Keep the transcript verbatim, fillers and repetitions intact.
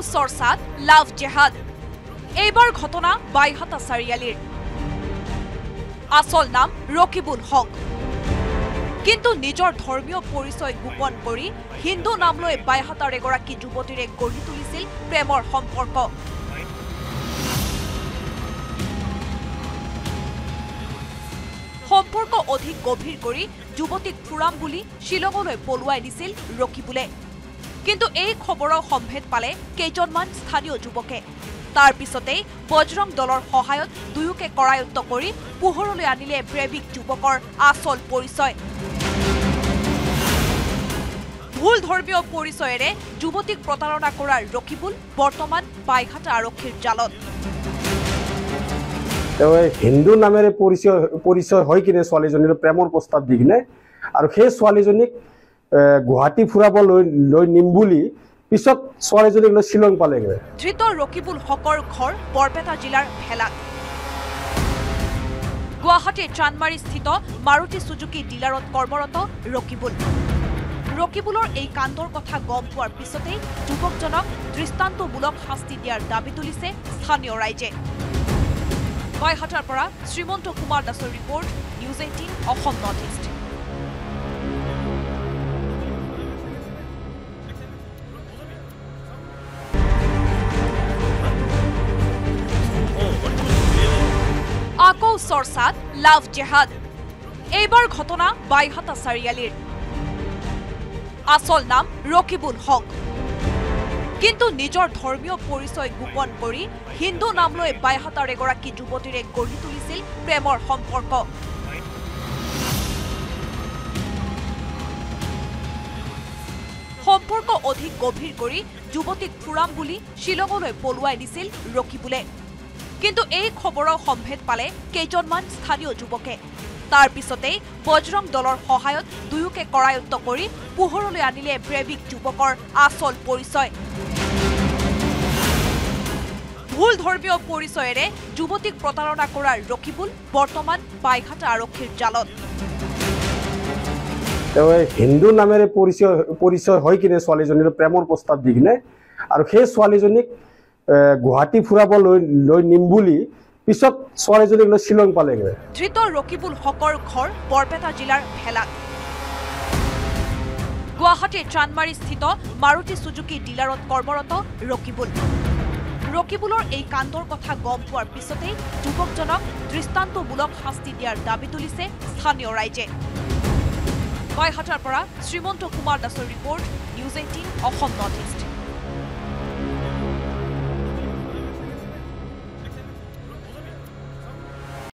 চৰ্চাত লাভ জেহাদ এইবাৰ ঘটনা বাইহাটা চাৰিয়ালিৰ আসল নাম ৰকিবুল হক কিন্তু নিজৰ ধৰ্মীয় পৰিচয় গোপন কৰি হিন্দু নাম লৈ বাইহাটাৰ এগৰাকী যুৱতীৰে গঢ়ি তুলিছিল প্ৰেমৰ সম্পৰ্ক সম্পৰ্ক অধিক গভীৰ কৰি যুৱতীক ফুৰাম বুলি শিলঙলৈ পলুৱাই দিছিল ৰকিবুলে কিন্তু এই খবৰৰ সম্ভেদ পালে কেইজনমান স্থানীয় যুৱকে তাৰ পিছতেই বজৰং দলৰ সহায়ত দুয়োকে কৰায়ত্ব কৰি পোহৰলৈ আনিলে প্ৰেমিক যুৱকৰ আসল পৰিচয় ভুল ধৰ্মীয় পৰিচয়েৰে যুৱতীক প্ৰতাৰণা কৰাৰ ৰকিবুল বৰ্তমান বাইহাটা আৰক্ষীৰ জালত হিন্দু নামেৰে পৰিচয় পৰিচয় হয় কিনে ছোৱালীজনীৰ প্ৰেমৰ প্ৰস্তাৱ দি কিনে আৰু সেই ছোৱালীজনীক গুৱাহাটী ফুৰাব লৈ লৈ নিম বুলি পিছত ছোৱালীজনীক লৈ শিলং পালেগৈ ধৃত ৰকিবুল হকৰ ঘৰ বৰপেটা জিলাৰ ভেলাত গুৱাহাটীৰ চানমাৰী স্থিত মাৰুতি সুজুকি ডিলাৰত কৰ্মৰত ৰকিবুল ৰকিবুলৰ এই কাণ্ডৰ কথা গম পোৱাৰ পিছতেই যুৱকজনক দৃষ্টান্তমূলক শাস্তি দিয়াৰ দাবী তুলিছে স্থানীয় ৰাইজে বাইহাটাৰ পৰা শ্ৰীমন্ত কুমাৰ দাসৰ report news eighteen Assam north east আকৌ চৰ্চাত লাভ জেহাদ এইবাৰ ঘটনা বাইহাটা চাৰিয়ালিৰ আসল নাম ৰকিবুল হক কিন্তু নিজৰ ধৰ্মীয় পৰিচয় গোপন কৰি হিন্দু নাম লৈ বাইহাটাৰ এগৰাকী যুৱতীৰে গঢ়ি তুলিছিল প্ৰেমৰ সম্পৰ্ক সম্পৰ্ক অধিক গভীৰ কৰি যুৱতীক ফুৰাম বুলি শিলঙলৈ পলুৱাই দিছিল ৰকিবুলে কিন্তু এই খবৰৰ সম্ভেদ পালে কেইজনমান স্থানীয় যুৱকে তাৰ পিছতেই বজৰং দলৰ সহায়ত দুয়োকে কৰায়ত্ব কৰি পোহৰলৈ আনিলে প্ৰেমিক যুৱকৰ আসল পৰিচয় ভুল ধৰ্মীয় পৰিচয়েৰে যুৱতীক প্ৰতাৰণা কৰাৰ ৰকিবুল বৰ্তমান বাইহাটা আৰক্ষীৰ জালত হিন্দু নামেৰে পৰিচয় পৰিচয় হয় কিনে ছোৱালীজনীৰ প্ৰেমৰ প্ৰস্তাৱ দি কিনে আৰু সেই ছোৱালীজনীক গুৱাহাটী ফুৰাব লৈ লৈ নিম বুলি পিছত ছোৱালীজনীক লৈ শিলং পালেগৈ ধৃত ৰকিবুল হকৰ ঘৰ বৰপেটা জিলাৰ ভেলাত গুৱাহাটীৰ চানমাৰী স্থিত মাৰুতি সুজুকি ডিলাৰত কৰ্মৰত ৰকিবুল ৰকিবুলৰ এই কাণ্ডৰ কথা গম পোৱাৰ পিছতেই যুৱকজনক দৃষ্টান্তমূলক শাস্তি দিয়াৰ দাবী তুলিছে স্থানীয় ৰাইজে বাইহাটাৰ পৰা শ্ৰীমন্ত কুমাৰ দাসৰ report news eighteen Assam north east